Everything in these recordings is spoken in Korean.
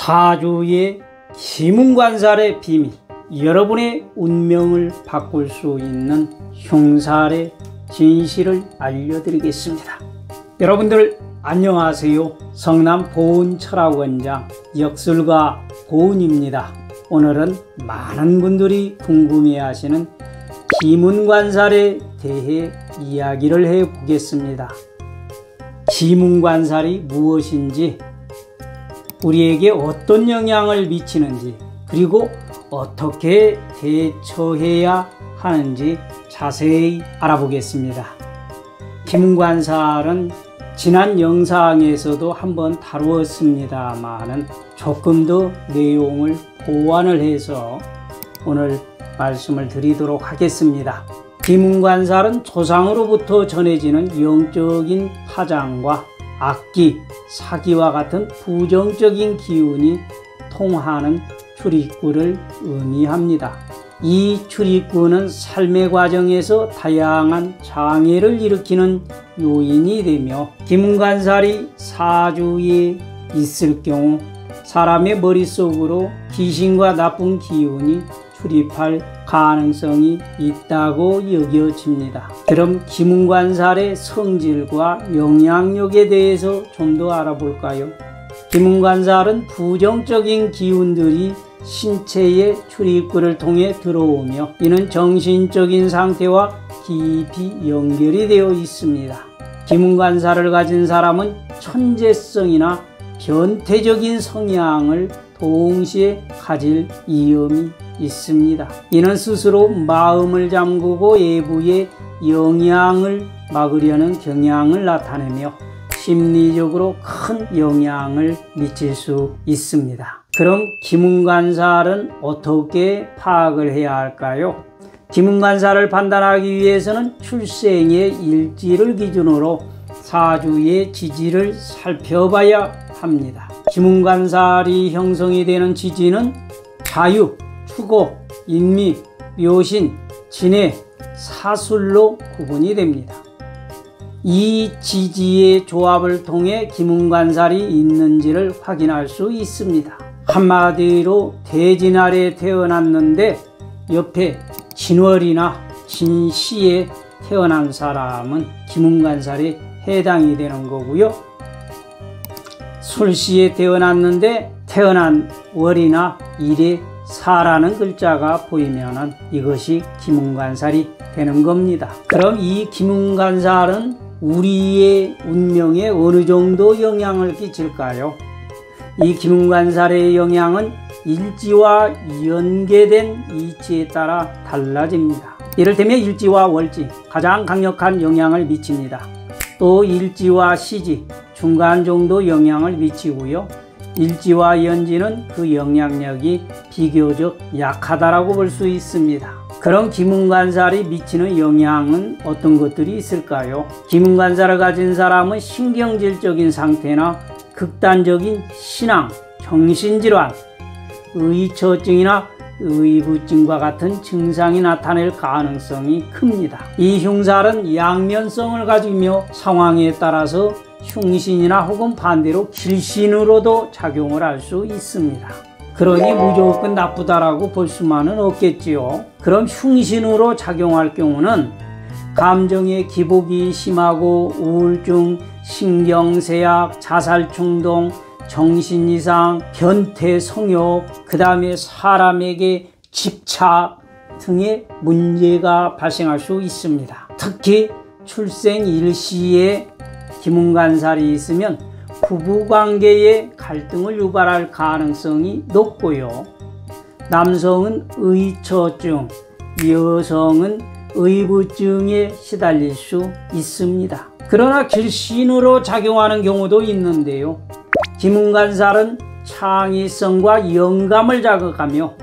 사주의 기문관살의 비밀, 여러분의 운명을 바꿀 수 있는 흉살의 진실을 알려드리겠습니다. 여러분들 안녕하세요. 성남 보은철학원장 역술가 보은입니다. 오늘은 많은 분들이 궁금해하시는 기문관살에 대해 이야기를 해보겠습니다. 기문관살이 무엇인지, 우리에게 어떤 영향을 미치는지, 그리고 어떻게 대처해야 하는지 자세히 알아보겠습니다. 기문관살은 지난 영상에서도 한번 다루었습니다만은 조금 더 내용을 보완을 해서 오늘 말씀을 드리도록 하겠습니다. 기문관살은 조상으로부터 전해지는 영적인 파장과 악기, 사기와 같은 부정적인 기운이 통하는 출입구를 의미합니다. 이 출입구는 삶의 과정에서 다양한 장애를 일으키는 요인이 되며, 기문관살이 사주에 있을 경우 사람의 머릿속으로 귀신과 나쁜 기운이 출입할 가능성이 있다고 여겨집니다. 그럼 기문관살의 성질과 영향력에 대해서 좀 더 알아볼까요? 기문관살은 부정적인 기운들이 신체의 출입구를 통해 들어오며, 이는 정신적인 상태와 깊이 연결이 되어 있습니다. 기문관살을 가진 사람은 천재성이나 변태적인 성향을 동시에 가질 위험이 있습니다. 이는 스스로 마음을 잠그고 외부의 영향을 막으려는 경향을 나타내며 심리적으로 큰 영향을 미칠 수 있습니다. 그럼 기문관살은 어떻게 파악을 해야 할까요? 기문관살을 판단하기 위해서는 출생의 일지를 기준으로 사주의 지지를 살펴봐야 합니다. 기문관살이 형성이 되는 지지는 자유, 추고, 인미, 묘신, 진해, 사술로 구분이 됩니다. 이 지지의 조합을 통해 기문관살이 있는지를 확인할 수 있습니다. 한마디로 대진날에 태어났는데 옆에 진월이나 진시에 태어난 사람은 기문관살에 해당이 되는 거고요. 술시에 태어났는데 태어난 월이나 일에 사라는 글자가 보이면은 이것이 기문관살이 되는 겁니다. 그럼 이 기문관살은 우리의 운명에 어느 정도 영향을 끼칠까요? 이 기문관살의 영향은 일지와 연계된 이치에 따라 달라집니다. 이를테면 일지와 월지, 가장 강력한 영향을 미칩니다. 또 일지와 시지, 중간 정도 영향을 미치고요. 일지와 연지는 그 영향력이 비교적 약하다라고 볼 수 있습니다. 그럼 기문관살이 미치는 영향은 어떤 것들이 있을까요? 기문관살을 가진 사람은 신경질적인 상태나 극단적인 신앙, 정신질환, 의처증이나 의부증과 같은 증상이 나타낼 가능성이 큽니다. 이 흉살은 양면성을 가지며 상황에 따라서 흉신이나 혹은 반대로 길신으로도 작용을 할 수 있습니다. 그러니 무조건 나쁘다라고 볼 수만은 없겠지요. 그럼 흉신으로 작용할 경우는 감정의 기복이 심하고 우울증, 신경쇠약, 자살충동, 정신이상, 변태 성욕, 그 다음에 사람에게 집착 등의 문제가 발생할 수 있습니다. 특히 출생 일시에 기문관살이 있으면 부부관계에 갈등을 유발할 가능성이 높고요. 남성은 의처증, 여성은 의부증에 시달릴 수 있습니다. 그러나 길신으로 작용하는 경우도 있는데요. 기문관살은 창의성과 영감을 자극하며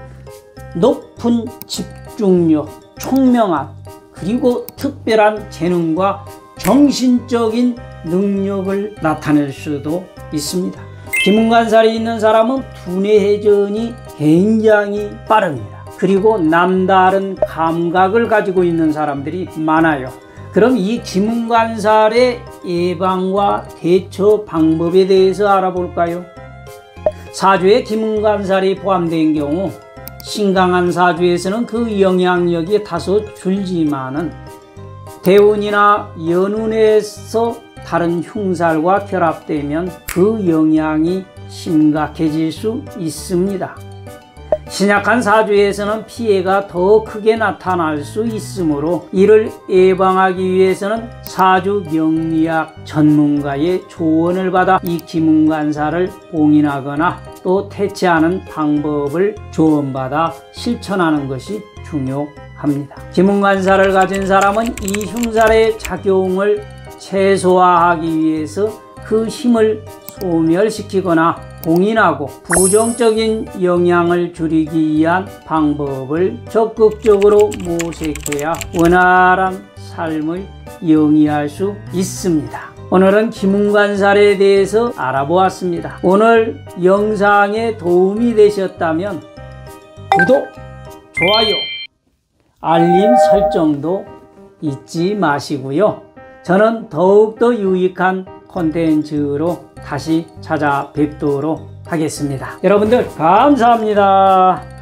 높은 집중력, 총명함, 그리고 특별한 재능과 정신적인 능력을 나타낼 수도 있습니다. 기문관살이 있는 사람은 두뇌 회전이 굉장히 빠릅니다. 그리고 남다른 감각을 가지고 있는 사람들이 많아요. 그럼 이 기문관살의 예방과 대처 방법에 대해서 알아볼까요? 사주에 기문간살이 포함된 경우 신강한 사주에서는 그 영향력이 다소 줄지만은 대운이나 연운에서 다른 흉살과 결합되면 그 영향이 심각해질 수 있습니다. 신약한 사주에서는 피해가 더 크게 나타날 수 있으므로 이를 예방하기 위해서는 사주 명리학 전문가의 조언을 받아 이 기문간살을 봉인하거나 또 퇴치하는 방법을 조언받아 실천하는 것이 중요합니다. 기문간살을 가진 사람은 이 흉살의 작용을 최소화하기 위해서 그 힘을 소멸시키거나 봉인하고 부정적인 영향을 줄이기 위한 방법을 적극적으로 모색해야 원활한 삶을 영위할 수 있습니다. 오늘은 기문간살에 대해서 알아보았습니다. 오늘 영상에 도움이 되셨다면 구독, 좋아요, 알림 설정도 잊지 마시고요. 저는 더욱더 유익한 콘텐츠로 다시 찾아뵙도록 하겠습니다. 여러분들 감사합니다.